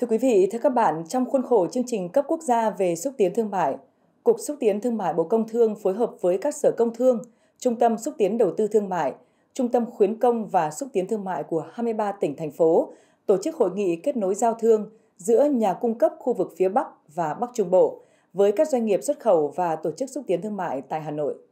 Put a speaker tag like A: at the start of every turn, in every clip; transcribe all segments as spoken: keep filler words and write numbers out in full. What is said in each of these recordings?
A: Thưa quý vị, thưa các bạn, trong khuôn khổ chương trình cấp quốc gia về xúc tiến thương mại, Cục Xúc tiến Thương mại Bộ Công Thương phối hợp với các sở công thương, Trung tâm xúc tiến đầu tư thương mại, Trung tâm khuyến công và xúc tiến thương mại của hai mươi ba tỉnh, thành phố tổ chức hội nghị kết nối giao thương giữa nhà cung cấp khu vực phía Bắc và Bắc Trung Bộ với các doanh nghiệp xuất khẩu và tổ chức xúc tiến thương mại tại Hà Nội.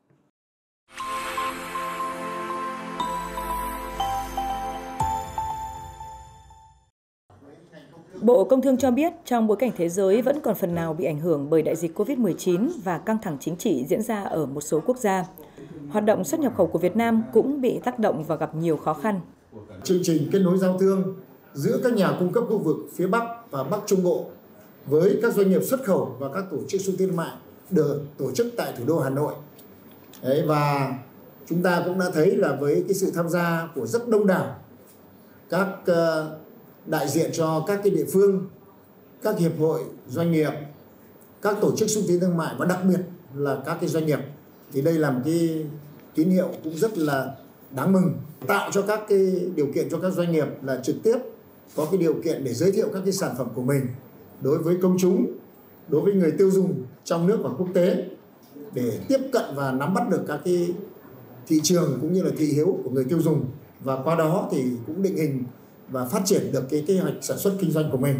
A: Bộ Công Thương cho biết trong bối cảnh thế giới vẫn còn phần nào bị ảnh hưởng bởi đại dịch Covid mười chín và căng thẳng chính trị diễn ra ở một số quốc gia, hoạt động xuất nhập khẩu của Việt Nam cũng bị tác động và gặp nhiều khó khăn.
B: Chương trình kết nối giao thương giữa các nhà cung cấp khu vực phía Bắc và Bắc Trung Bộ với các doanh nghiệp xuất khẩu và các tổ chức xúc tiến thương mại được tổ chức tại thủ đô Hà Nội. Đấy, và chúng ta cũng đã thấy là với cái sự tham gia của rất đông đảo các uh, đại diện cho các cái địa phương, các hiệp hội doanh nghiệp, các tổ chức xúc tiến thương mại và đặc biệt là các cái doanh nghiệp, thì đây là một cái tín hiệu cũng rất là đáng mừng, tạo cho các cái điều kiện cho các doanh nghiệp là trực tiếp có cái điều kiện để giới thiệu các cái sản phẩm của mình đối với công chúng, đối với người tiêu dùng trong nước và quốc tế, để tiếp cận và nắm bắt được các cái thị trường cũng như là thị hiếu của người tiêu dùng, và qua đó thì cũng định hình và phát triển được cái kế hoạch sản xuất kinh doanh của mình.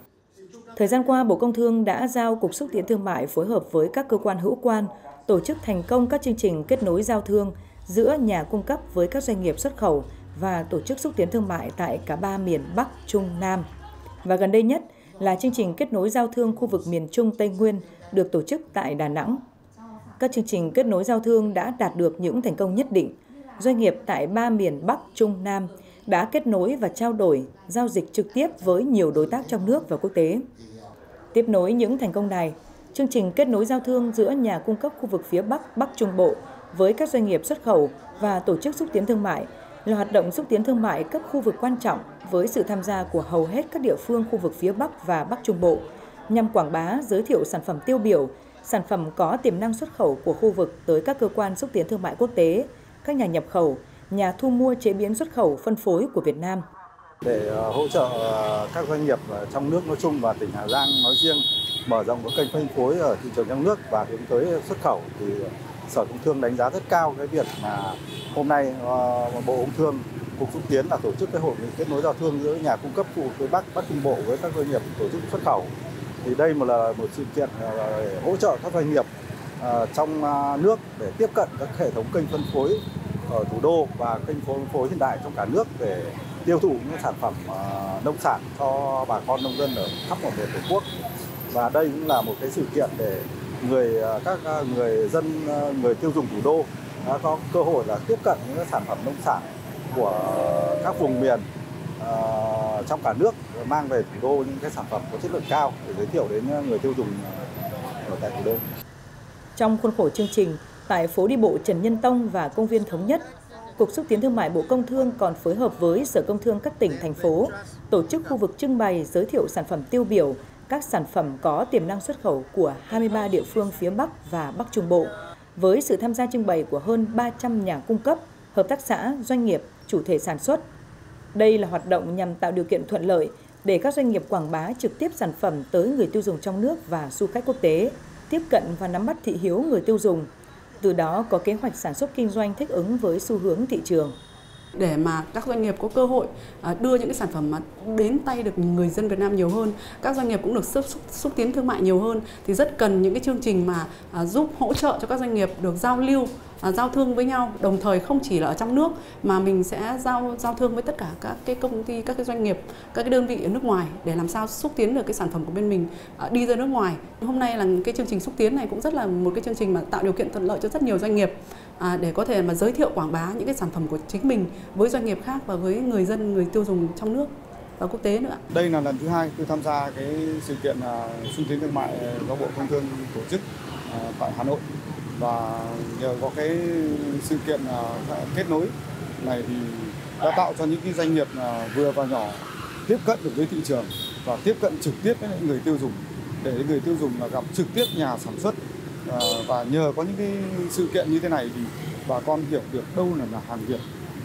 A: Thời gian qua, Bộ Công Thương đã giao Cục Xúc tiến Thương mại phối hợp với các cơ quan hữu quan tổ chức thành công các chương trình kết nối giao thương giữa nhà cung cấp với các doanh nghiệp xuất khẩu và tổ chức xúc tiến thương mại tại cả ba miền Bắc, Trung, Nam. Và gần đây nhất là chương trình kết nối giao thương khu vực miền Trung, Tây Nguyên được tổ chức tại Đà Nẵng. Các chương trình kết nối giao thương đã đạt được những thành công nhất định. Doanh nghiệp tại ba miền Bắc, Trung, Nam đã kết nối và trao đổi, giao dịch trực tiếp với nhiều đối tác trong nước và quốc tế. Tiếp nối những thành công này, chương trình kết nối giao thương giữa nhà cung cấp khu vực phía Bắc, Bắc Trung Bộ với các doanh nghiệp xuất khẩu và tổ chức xúc tiến thương mại là hoạt động xúc tiến thương mại cấp khu vực quan trọng với sự tham gia của hầu hết các địa phương khu vực phía Bắc và Bắc Trung Bộ, nhằm quảng bá, giới thiệu sản phẩm tiêu biểu, sản phẩm có tiềm năng xuất khẩu của khu vực tới các cơ quan xúc tiến thương mại quốc tế, các nhà nhập khẩu, nhà thu mua chế biến xuất khẩu phân phối của Việt Nam.
C: Để hỗ trợ các doanh nghiệp trong nước nói chung và tỉnh Hà Giang nói riêng mở rộng các kênh phân phối ở thị trường trong nước và hướng tới xuất khẩu, thì Sở Công Thương đánh giá rất cao cái việc mà hôm nay Bộ Công Thương, Cục Xúc tiến là tổ chức cái hội nghị kết nối giao thương giữa nhà cung cấp khu vực phía Bắc, Bắc Trung Bộ với các doanh nghiệp tổ chức xuất khẩu. Thì đây một là một sự kiện để hỗ trợ các doanh nghiệp trong nước để tiếp cận các hệ thống kênh phân phối ở thủ đô và kênh phân phối hiện đại trong cả nước để tiêu thụ những sản phẩm nông sản cho bà con nông dân ở khắp mọi miền Tổ quốc. Và đây cũng là một cái sự kiện để người các người dân, người tiêu dùng thủ đô đã có cơ hội là tiếp cận những sản phẩm nông sản của các vùng miền uh, trong cả nước, mang về thủ đô những cái sản phẩm có chất lượng cao để giới thiệu đến người tiêu dùng ở tại thủ đô.
A: Trong khuôn khổ chương trình, tại phố đi bộ Trần Nhân Tông và công viên Thống Nhất, Cục Xúc tiến Thương mại Bộ Công Thương còn phối hợp với Sở Công Thương các tỉnh, thành phố tổ chức khu vực trưng bày giới thiệu sản phẩm tiêu biểu, các sản phẩm có tiềm năng xuất khẩu của hai mươi ba địa phương phía Bắc và Bắc Trung Bộ, với sự tham gia trưng bày của hơn ba trăm nhà cung cấp, hợp tác xã, doanh nghiệp, chủ thể sản xuất. Đây là hoạt động nhằm tạo điều kiện thuận lợi để các doanh nghiệp quảng bá trực tiếp sản phẩm tới người tiêu dùng trong nước và du khách quốc tế, tiếp cận và nắm bắt thị hiếu người tiêu dùng, từ đó có kế hoạch sản xuất kinh doanh thích ứng với xu hướng thị trường.
D: Để mà các doanh nghiệp có cơ hội đưa những cái sản phẩm mà đến tay được người dân Việt Nam nhiều hơn, các doanh nghiệp cũng được xúc, xúc, xúc tiến thương mại nhiều hơn, thì rất cần những cái chương trình mà giúp hỗ trợ cho các doanh nghiệp được giao lưu, giao thương với nhau, đồng thời không chỉ là ở trong nước mà mình sẽ giao giao thương với tất cả các cái công ty, các cái doanh nghiệp, các cái đơn vị ở nước ngoài để làm sao xúc tiến được cái sản phẩm của bên mình đi ra nước ngoài. Hôm nay là cái chương trình xúc tiến này cũng rất là một cái chương trình mà tạo điều kiện thuận lợi cho rất nhiều doanh nghiệp à, để có thể mà giới thiệu quảng bá những cái sản phẩm của chính mình với doanh nghiệp khác và với người dân, người tiêu dùng trong nước và quốc tế nữa.
E: Đây là lần thứ hai tôi tham gia cái sự kiện xúc tiến thương mại do Bộ Công Thương tổ chức tại Hà Nội, và nhờ có cái sự kiện kết nối này thì đã tạo cho những cái doanh nghiệp vừa và nhỏ tiếp cận được với thị trường và tiếp cận trực tiếp với người tiêu dùng, để người tiêu dùng là gặp trực tiếp nhà sản xuất, và nhờ có những cái sự kiện như thế này thì bà con hiểu được đâu là, là hàng Việt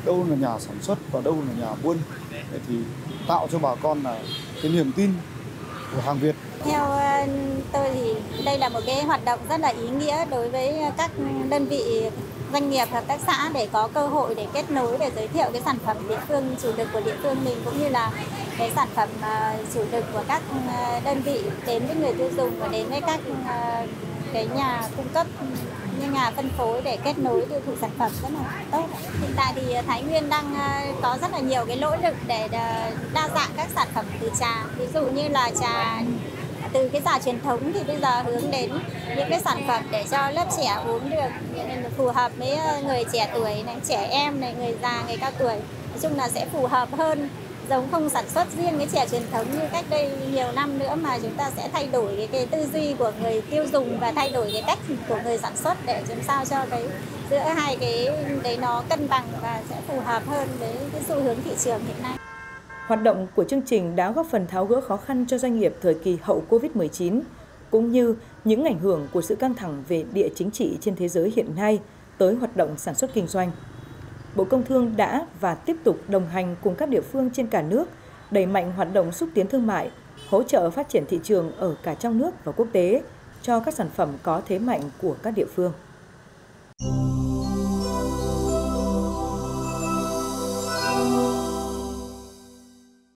E: đâu là nhà sản xuất và đâu là nhà buôn, thì tạo cho bà con là cái niềm tin của hàng Việt.
F: Theo tôi thì đây là một cái hoạt động rất là ý nghĩa đối với các đơn vị doanh nghiệp, hợp tác xã để có cơ hội để kết nối, để giới thiệu cái sản phẩm địa phương chủ lực của địa phương mình, cũng như là cái sản phẩm chủ lực của các đơn vị đến với người tiêu dùng và đến với các cái nhà cung cấp như nhà phân phối để kết nối tiêu thụ sản phẩm rất là tốt. Hiện tại thì Thái Nguyên đang có rất là nhiều cái nỗ lực để đa dạng các sản phẩm từ trà, ví dụ như là trà từ cái trà truyền thống thì bây giờ hướng đến những cái sản phẩm để cho lớp trẻ uống được, phù hợp với người trẻ tuổi này, trẻ em này, người già, người cao tuổi. Nói chung là sẽ phù hợp hơn, giống không sản xuất riêng cái chè truyền thống như cách đây nhiều năm nữa, mà chúng ta sẽ thay đổi cái, cái tư duy của người tiêu dùng và thay đổi cái cách của người sản xuất để làm sao cho cái giữa hai cái đấy nó cân bằng và sẽ phù hợp hơn với cái xu hướng thị trường hiện nay.
A: Hoạt động của chương trình đã góp phần tháo gỡ khó khăn cho doanh nghiệp thời kỳ hậu Covid mười chín, cũng như những ảnh hưởng của sự căng thẳng về địa chính trị trên thế giới hiện nay tới hoạt động sản xuất kinh doanh. Bộ Công Thương đã và tiếp tục đồng hành cùng các địa phương trên cả nước, đẩy mạnh hoạt động xúc tiến thương mại, hỗ trợ phát triển thị trường ở cả trong nước và quốc tế cho các sản phẩm có thế mạnh của các địa phương.